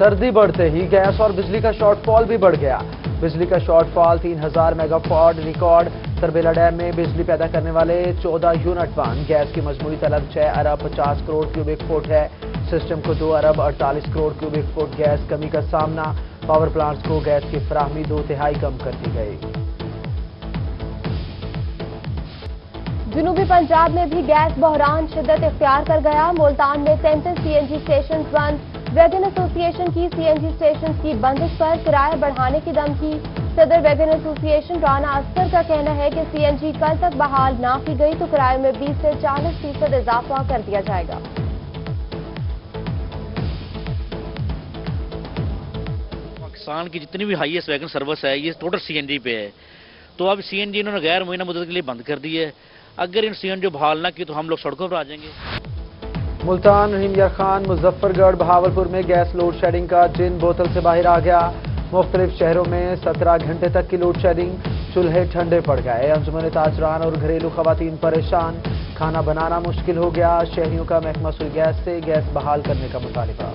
सर्दी बढ़ते ही गैस और बिजली का शॉर्टफॉल भी बढ़ गया। बिजली का shortfall 3000 megawatt record. Tarbela dam में बिजली पैदा करने वाले 14 यूनिट बंद। गैस की मजमूई तलब 6 अरब 50 करोड़ क्यूबिक फुट है। सिस्टम को 2 अरब 48 करोड़ क्यूबिक फुट गैस कमी का सामना। पावर प्लांट्स को गैस की फराहमी 2/3 कम कर दी गई। जनूबी पंजाब में भी गैस बहरान शिद्दत इख्तियार कर गया। मुल्तान में 33 सीएनजी स्टेशन बंद। वैगन एसोसिएशन की सीएनजी स्टेशन की बंदिश पर किराया बढ़ाने की धमकी। सदर वैगन एसोसिएशन राना अस्कर का कहना है कि सीएनजी कल तक बहाल ना की गई तो किराए में 20 से 40% इजाफा कर दिया जाएगा। पाकिस्तान की जितनी भी हाईएस्ट वैगन सर्विस है ये टोटल सीएनजी पे है, तो अब सीएनजी इन्होंने गैर मुअय्यना मुद्दत के लिए बंद कर दी है। अगर इन सीएनजी बहाल ना की तो हम लोग सड़कों पर आ जाएंगे। मुल्तान, रहीम यार खान, मुजफ्फरगढ़, बहावलपुर में गैस लोड शेडिंग का जिन बोतल से बाहर आ गया। मुख्तलिफ शहरों में 17 घंटे तक की लोड शेडिंग। चूल्हे ठंडे पड़ गए। अंजुमन ताजरान और घरेलू खवातीन परेशान। खाना बनाना मुश्किल हो गया। शहरियों का महकमा सुई गैस से गैस बहाल करने का मुतालिबा।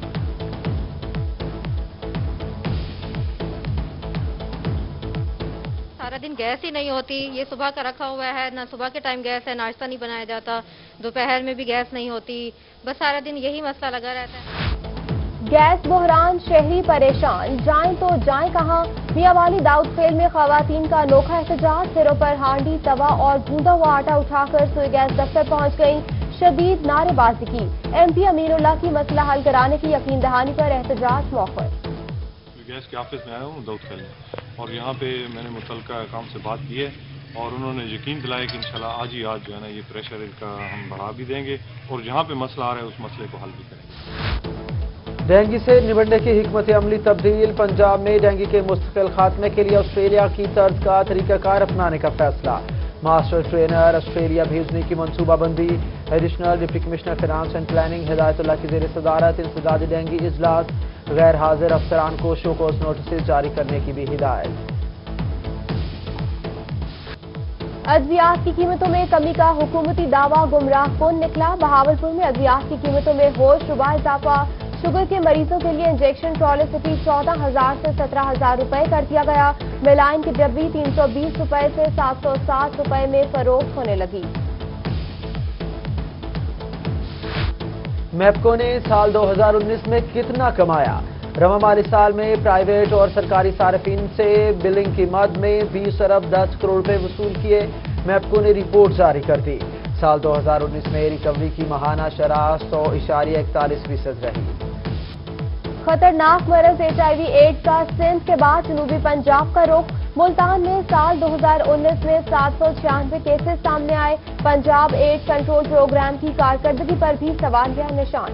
सारा दिन गैस ही नहीं होती। ये सुबह का रखा हुआ है, ना सुबह के टाइम गैस है, नाश्ता नहीं बनाया जाता। दोपहर में भी गैस नहीं होती। बस सारा दिन यही मसला लगा रहता है। गैस बहरान, शहरी परेशान। जाएं तो जाएं कहां? मियांवाली दाऊद खेल में खवातीन का अनोखा एहतजाज। सिरों पर हांडी, तवा और गूंदा हुआ आटा उठाकर सुई गैस दफ्तर पहुंच गई। शदीद नारेबाजी की। एमपी अमीनुल्लाह की मसला हल कराने की यकीन दहानी पर एहतजाज मौखर। गैस के ऑफिस में आया हूँ दाऊद खेल में, और यहाँ पे मैंने मुतल्लिका काम से बात की है और उन्होंने यकीन दिलाया कि इंशाल्लाह आज जो है ना ये प्रेशर का हम बढ़ा भी देंगे और जहाँ पे मसला आ रहा है उस मसले को हल भी करेंगे। डेंगू से निपटने की हिकमत अमली तब्दील। पंजाब में डेंगू के मुस्तकिल खात्मे के लिए ऑस्ट्रेलिया की तर्ज का तरीकाकार अपनाने का फैसला। मास्टर ट्रेनर ऑस्ट्रेलिया भेजने की मनसूबाबंदी। Additional deputy commissioner finance and planning Hidayatullah की जेर सदारत इंसदादी डेंगू इजलास। गैर हाजिर अफसरान को शोकॉज नोटिस जारी करने की भी हिदायत। अद्वियात की कीमतों में कमी का हुकूमती दावा गुमराह कुन निकला। बहावलपुर में अद्वियात की कीमतों में होशरुबा इजाफा। शुगर के मरीजों के लिए इंजेक्शन ट्रॉलिसिटी 14,000 से 17,000 रुपए कर दिया गया। मेलाइन की डब्बी 320 रुपए से 760 रुपए में फरोख्त होने लगी। मैपको ने साल 2019 में कितना कमाया? रवा माली साल में प्राइवेट और सरकारी सार्फिन से बिलिंग की मद में 20 अरब 10 करोड़ रुपए वसूल किए। मैपको ने रिपोर्ट जारी कर दी। साल 2019 में रिकवरी की माहाना शरह 100.41% रही। खतरनाक मरज HIV एड्स का सिंध के बाद जनूबी पंजाब का रुख। मुल्तान में साल 2019 में 796 केसेस सामने आए। पंजाब एड्स कंट्रोल प्रोग्राम की कारकर्दगी पर भी सवालिया निशान।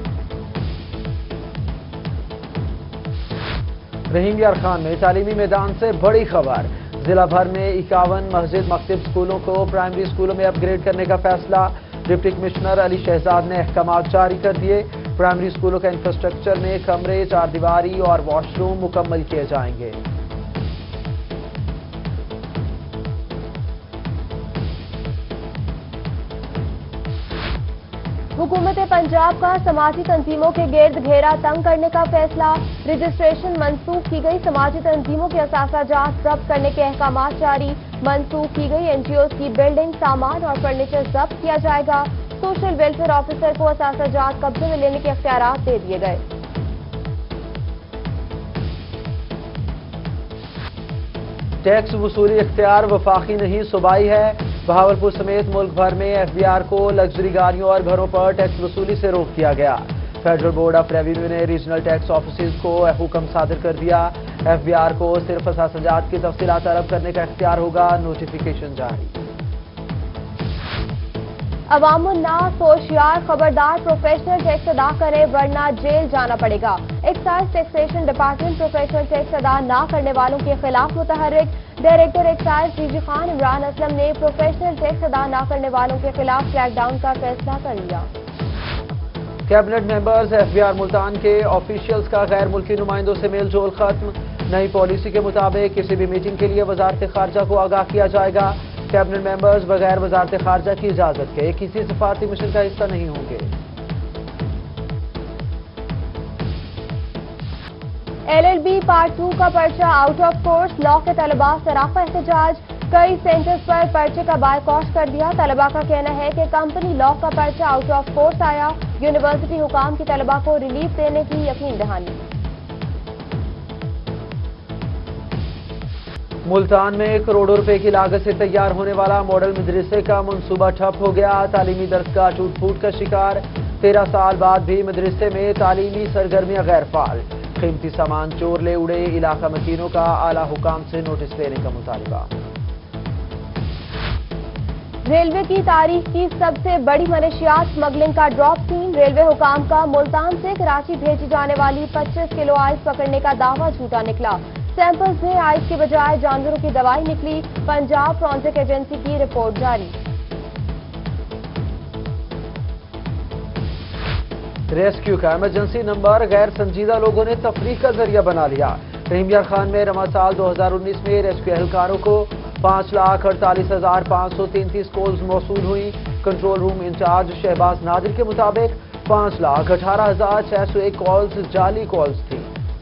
रहीम यार खान में तालीमी मैदान से बड़ी खबर। जिला भर में 51 मस्जिद मकतब स्कूलों को प्राइमरी स्कूलों में अपग्रेड करने का फैसला। डिप्टी कमिश्नर अली शहजाद ने अहकाम जारी कर दिए। प्राइमरी स्कूलों का इंफ्रास्ट्रक्चर में कमरे, 4 दीवारी और वॉशरूम मुकम्मल किए जाएंगे। हुकूमत पंजाब का समाजी तंजीमों के गिर्द घेरा तंग करने का फैसला। रजिस्ट्रेशन मंसूख की गई। समाजी तंजीमों के असासाजात जब्त करने के अहकाम जारी। मंसूख की गई एनजीओ की बिल्डिंग, सामान और फर्नीचर जब्त किया जाएगा। सोशल वेलफेयर ऑफिसर को असासाजात कब्जे में लेने के इख्तियारात दे दिए गए। टैक्स वसूली इख्तियार वफाकी नहीं सूबाई है। बहावलपुर समेत मुल्क भर में एफबीआर को लग्जरी गाड़ियों और घरों पर टैक्स वसूली से रोक दिया गया। फेडरल बोर्ड ऑफ रेवेन्यू ने रीजनल टैक्स ऑफिसर्स को हुक्म सादिर कर दिया। एफबीआर को सिर्फ असासाजात की तफसीलात तलब करने का इख्तियार होगा। नोटिफिकेशन जारी। अवामुन्नास होशियार, खबरदार, प्रोफेशनल टैक्स अदा करें वरना जेल जाना पड़ेगा। Excise taxation department professional tax अदा न करने वालों के खिलाफ मुतहर्रिक। Director excise DG Khan Imran Aslam ने प्रोफेशनल टैक्स अदा न करने वालों के खिलाफ क्रैकडाउन का फैसला कर लिया। कैबिनेट मेंबर्स एफबीआर मुल्तान के ऑफिशियल्स का गैर मुल्की नुमाइंदों से मेल जोल खत्म। नई पॉलिसी के मुताबिक किसी भी मीटिंग के लिए वजारत खारजा को आगाह किया जाएगा। कैबिनेट मेंबर्स बगैर वजारत खारजा की इजाजत के किसी सफारती मिशन का हिस्सा नहीं होंगे। LLB पार्ट 2 का पर्चा आउट ऑफ कोर्स, लॉ के तलबा सराफा एहतजाज, कई सेंटर्स पर पर्चे का बायकॉट कर दिया। तलबा का कहना है कि कंपनी लॉ का पर्चा आउट ऑफ कोर्स आया, यूनिवर्सिटी हुकाम की तलबा को रिलीफ देने की यकीन दहानी। मुल्तान में करोड़ों रुपए की लागत से तैयार होने वाला मॉडल मदरसे का मंसूबा ठप हो गया। तालीमी दरगाह टूट फूट का शिकार, 13 साल बाद भी मदरसे में तालीमी सरगर्मियां गैर फाल। कीमती सामान चोर ले उड़े, इलाका मकीनों का आला हुकाम से नोटिस देने का मुतालबा। रेलवे की तारीख की सबसे बड़ी मनशियात स्मगलिंग का ड्रॉप सीन, रेलवे हुकाम का मुल्तान से कराची भेजी जाने वाली 25 किलो आइस पकड़ने का दावा झूठा निकला। सैंपल्स में आइस के बजाय जानवरों की दवाई निकली। पंजाब फॉरेंसिक एजेंसी की रिपोर्ट जारी। रेस्क्यू का इमरजेंसी नंबर गैर संजीदा लोगों ने तफरीक का जरिया बना लिया। रहीम यार खान में रमा साल 2019 में रेस्क्यू एहलकारों को 5,48,533 कॉल्स मौसूल हुई। Control room incharge Shahbaz Nadir के मुताबिक 5,18,601 कॉल्स जाली कॉल्स थी।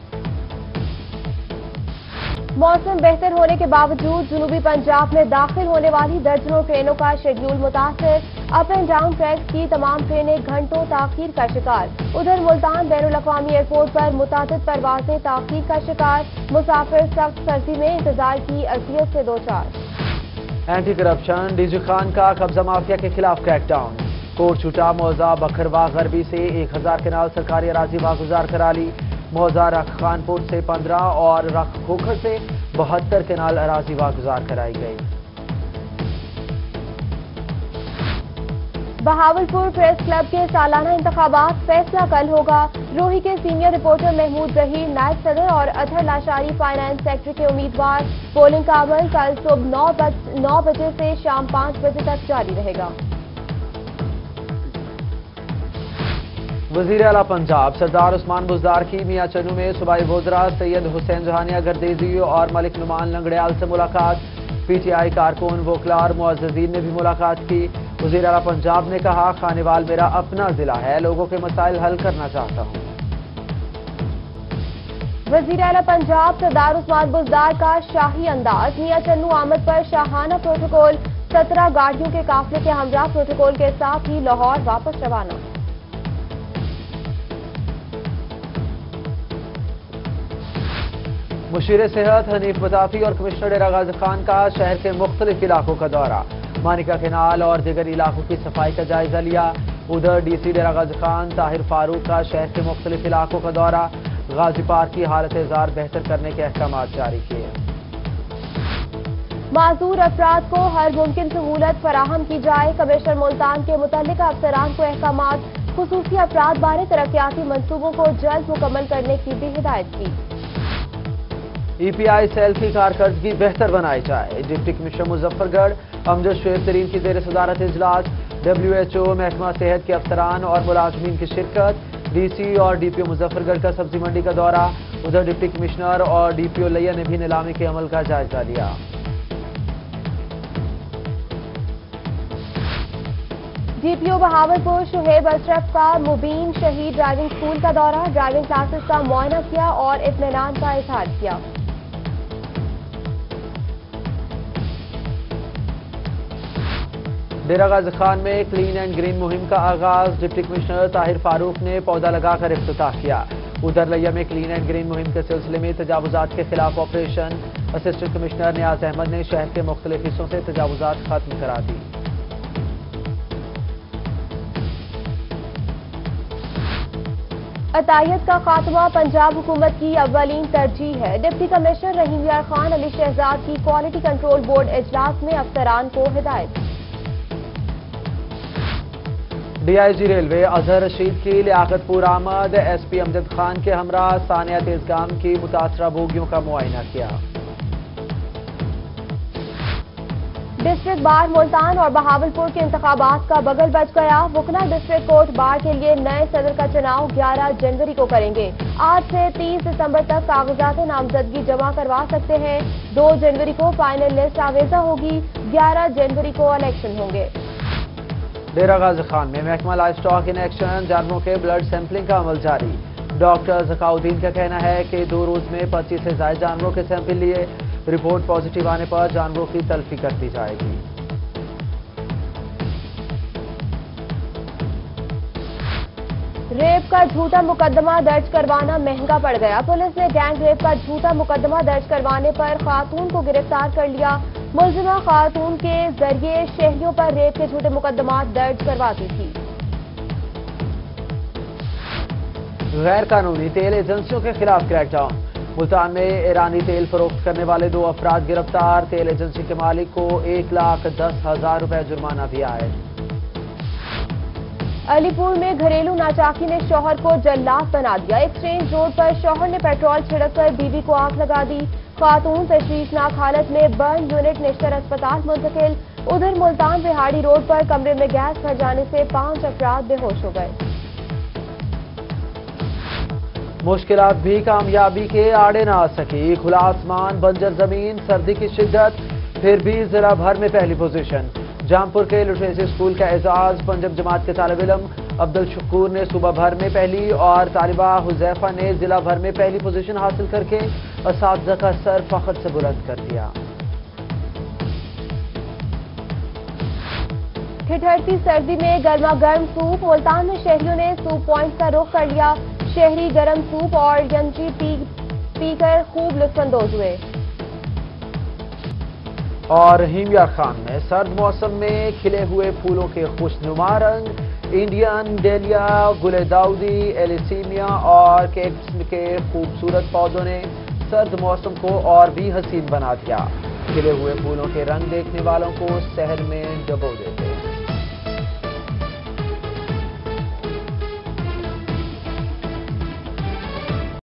मौसम बेहतर होने के बावजूद जनूबी पंजाब में दाखिल होने वाली दर्जनों ट्रेनों का शेड्यूल मुतासर। अप एंड डाउन ट्रैक्स की तमाम ट्रेनें घंटों ताखीर का शिकार। उधर मुल्तान बैनुल अक़वामी एयरपोर्ट पर मुतादिद परवाजें ताखीर का शिकार। मुसाफिर सख्त सर्दी में इंतजार की अज़ियत से दो चार। एंटी करप्शन डीजी खान का कब्जा माफिया के खिलाफ क्रैकडाउन। कोट छूटा, मौजा बखरवा गरबी से 1000 केनाल सरकारी अराजी वागुजार करा ली। मौजा रख खानपुर से 15 और रख खोखर से 72 केनाल अराजी वागुजार कराई गई। बहावलपुर प्रेस क्लब के सालाना इंतखाबात, फैसला कल होगा। रोही के सीनियर रिपोर्टर महमूद जहीर नायब सदर और अतहर लाशारी फाइनेंस सेक्रेटरी के उम्मीदवार। पोलिंग का अमल कल सुबह 9 बजे से शाम 5 बजे तक जारी रहेगा। वजीर आला पंजाब सरदार उस्मान बुज़दार की मियां चन्नू में सूबाई वज़रा सैयद हुसैन जहानिया गर्देजी और मलिक नुमान लंगड़ियाल से मुलाकात। PTI कारकुन वोकला और मुअज़्ज़ज़ीन ने भी मुलाकात की। वजीर आला पंजाब ने कहा, खानेवाल मेरा अपना जिला है, लोगों के मसाइल हल करना चाहता हूँ। वजीर आला पंजाब सरदार उस्मान बुज़दार का शाही अंदाज, मियां चन्नू आमद पर शाहाना प्रोटोकॉल। 17 गाड़ियों के काफिले के हमरा प्रोटोकॉल के साथ ही लाहौर वापस रवाना। मुशीर सेहत हनीफ बताफी और कमिश्नर डेरा गाजी खान का शहर के मुख्तलिफ इलाकों का दौरा। मानिका केनाल और दीगर इलाकों की सफाई का जायजा लिया। उधर DC डेरा गाजी खान ताहिर फारूक का शहर के मुख्तलिफ इलाकों का दौरा। गाजी पार्क की हालत एजार बेहतर करने के अहकामात जारी किए। माजूर अफराद को हर मुमकिन सहूलत फराहम की जाए, कमिश्नर मुल्तान के मुतल्लिका अफसरान को अहकामात। खुसूसी अफराद बारे तरक्याती मंसूबों को जल्द मुकम्मल करने की भी हिदायत की। EPI सेल की कारकर्दगी बेहतर बनाई जाए, डिप्टी कमिश्नर मुजफ्फरगढ़ अमजद शुएब तरीन की जेर सदारत इजलास। WHO महकमा सेहत के अफसरान और मुलाजमीन की शिरकत। DC और DPO मुजफ्फरगढ़ का सब्जी मंडी का दौरा। उधर डिप्टी कमिश्नर और DPO लिया ने भी नीलामी के अमल का जायजा लिया। DPO बहावलपुर शुहेब अशरफ का मुबीन शहीद ड्राइविंग स्कूल का दौरा। ड्राइविंग क्लासेस का मुआयना किया और इत्मीनान का इजहार किया। डेरा गाजी खान में क्लीन एंड ग्रीन मुहिम का आगाज। डिप्टी कमिश्नर ताहिर फारूक ने पौधा लगाकर इफ्तिताह किया। उधर लिया में क्लीन एंड ग्रीन मुहिम के सिलसिले में तजावुजात के खिलाफ operation. Assistant commissioner Niaz Ahmad ने शहर के मुख्तलिफ हिस्सों से तजावुजात खत्म करा दी। अतायत का खात्मा पंजाब हुकूमत की अव्वलीन तरजीह है। डिप्टी कमिश्नर रहीम यार खान अली शहजाद की क्वालिटी कंट्रोल बोर्ड इजलास में अफसरान को हिदायत। DIG रेलवे अजहर रशीद की लियाकतपुर आमद। SP अमजद खान के हमरा सानिया तेजगाम की मुतासरा बोगियों का मुआयना किया। डिस्ट्रिक्ट बार मुल्तान और बहावलपुर के इंतखाबात का बगल बच गया। वुकना डिस्ट्रिक्ट कोर्ट बार के लिए नए सदर का चुनाव 11 जनवरी को करेंगे। आज से 30 दिसंबर तक कागजात नामजदगी जमा करवा सकते हैं। 2 जनवरी को फाइनल लिस्ट आवेजा होगी। 11 जनवरी को इलेक्शन होंगे। डेरा गाजी खान में महकमा लाइव स्टॉक इन एक्शन, जानवरों के ब्लड सैंपलिंग का अमल जारी। डॉक्टर जकाउद्दीन का कहना है कि 2 रोज में 25 से ज्यादा जानवरों के सैंपल लिए, रिपोर्ट पॉजिटिव आने पर जानवरों की तल्फी कर दी जाएगी। रेप का झूठा मुकदमा दर्ज करवाना महंगा पड़ गया। पुलिस ने गैंग रेप का झूठा मुकदमा दर्ज करवाने पर खातून को गिरफ्तार कर लिया। मुलजिमा खातून के जरिए शहरियों पर रेप के झूठे मुकदमा दर्ज करवाती थी। गैर कानूनी तेल एजेंसियों के खिलाफ क्रैकडाउन। मुल्तान में ईरानी तेल फरोख्त करने वाले 2 अफराद गिरफ्तार। तेल एजेंसी के मालिक को 1,10,000 रुपए जुर्माना दिया है। अलीपुर में घरेलू नाचाकी ने शौहर को जल्लाद बना दिया। एक्सचेंज रोड पर शौहर ने पेट्रोल छिड़ककर बीवी को आग लगा दी। खातून तशवीशनाक हालत में बर्न यूनिट निश्तर अस्पताल मुंतकिल। उधर मुल्तान रिहाड़ी रोड पर कमरे में गैस भर जाने से 5 अफराद बेहोश हो गए। मुश्किलात भी कामयाबी के आड़े न आ सकी। खुला आसमान, बंजर जमीन, सर्दी की शिद्दत, फिर भी जिला भर में पहली पोजीशन। जामपुर के लिटरेसी स्कूल का एजाज पंजाब जमात के तालिब इल्म अब्दुल शकूर ने सूबा भर में पहली और तालिबा हुजैफा ने जिला भर में पहली पोजीशन हासिल करके असातिज़ा का सर फख्र से बुलंद कर दिया। ठिठुरती सर्दी में गर्मा गर्म सूप। मुल्तान में शहरियों ने सूप पॉइंट का रुख कर लिया। शहरी गर्म सूप और यंजी पीकर खूब लुत्फानंदोज हुए। और हिमयार खान में सर्द मौसम में खिले हुए फूलों के खुशनुमा रंग, इंडियन डेलिया, गुले दाऊदी, एलिसीमिया और केक्स के खूबसूरत पौधों ने सर्द मौसम को और भी हसीन बना दिया। खिले हुए फूलों के रंग देखने वालों को सहर में डुबो देते।